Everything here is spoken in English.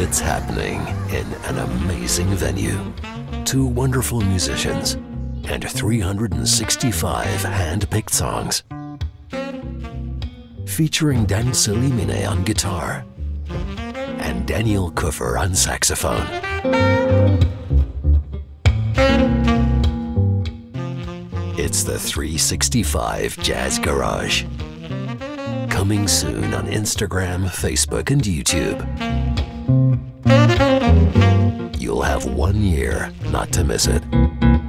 It's happening in an amazing venue. 2 wonderful musicians and 365 hand-picked songs. Featuring Dani Solimine on guitar and Daniel Küffer on saxophone. It's the 365 Jazz Garage. Coming soon on Instagram, Facebook, and YouTube. You'll have 1 year not to miss it.